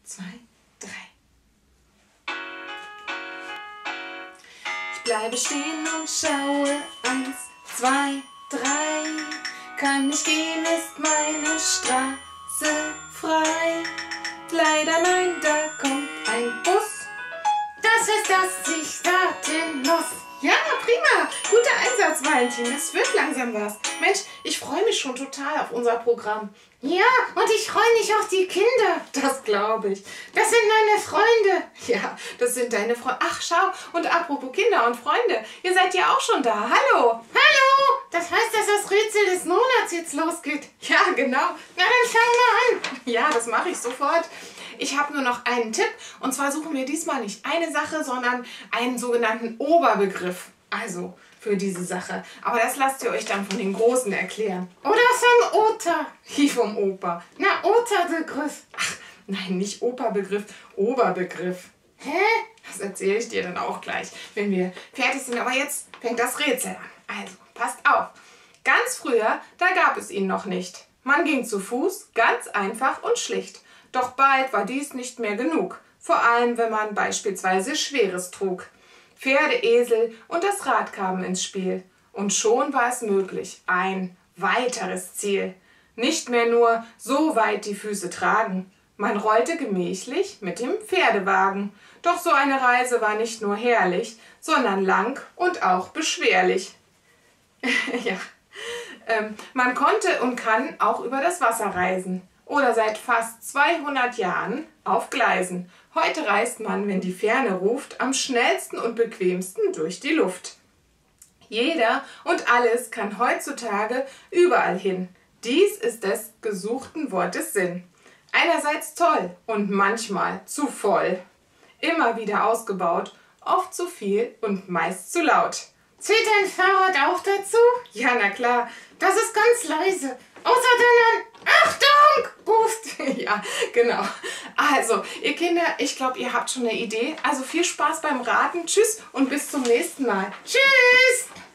2, 3. Ich bleibe stehen und schaue. 1, 2, 3. Kann nicht gehen, ist meine Straße frei. Leider nein, da kommt ein Bus. Das heißt, dass ich starten muss. Ja, prima. Guter Einsatz, Valentin. Das wird langsam was. Mensch, ich freue mich schon total auf unser Programm. Ja, und ich freue mich auf die Kinder. Das glaube ich. Das sind meine Freunde. Ja, das sind deine Freunde. Ach, schau. Und apropos Kinder und Freunde. Ihr seid ja auch schon da. Hallo. Hallo. Das heißt, dass das Rätsel des Monats jetzt losgeht. Ja, genau. Na, dann fang mal an. Ja, das mache ich sofort. Ich habe nur noch einen Tipp. Und zwar suchen wir diesmal nicht eine Sache, sondern einen sogenannten Oberbegriff. Also für diese Sache. Aber das lasst ihr euch dann von den Großen erklären. Oder vom Opa. Wie vom Opa. Na, Oberbegriff. Ach, nein, nicht Operbegriff, Oberbegriff. Hä? Das erzähle ich dir dann auch gleich, wenn wir fertig sind. Aber jetzt fängt das Rätsel an. Also, passt auf. Ganz früher, da gab es ihn noch nicht. Man ging zu Fuß, ganz einfach und schlicht. Doch bald war dies nicht mehr genug. Vor allem, wenn man beispielsweise Schweres trug. Pferde, Esel und das Rad kamen ins Spiel. Und schon war es möglich, ein weiteres Ziel. Nicht mehr nur so weit die Füße tragen. Man rollte gemächlich mit dem Pferdewagen. Doch so eine Reise war nicht nur herrlich, sondern lang und auch beschwerlich. Ja, man konnte und kann auch über das Wasser reisen. Oder seit fast 200 Jahren auf Gleisen. Heute reist man, wenn die Ferne ruft, am schnellsten und bequemsten durch die Luft. Jeder und alles kann heutzutage überall hin. Dies ist des gesuchten Wortes Sinn. Einerseits toll und manchmal zu voll. Immer wieder ausgebaut, oft zu viel und meist zu laut. Zählt dein Fahrrad auch dazu? Ja, na klar, das ist ganz leise. Außer dann Achtung ruft. Ja, genau. Also, ihr Kinder, ich glaube, ihr habt schon eine Idee. Also viel Spaß beim Raten. Tschüss und bis zum nächsten Mal. Tschüss!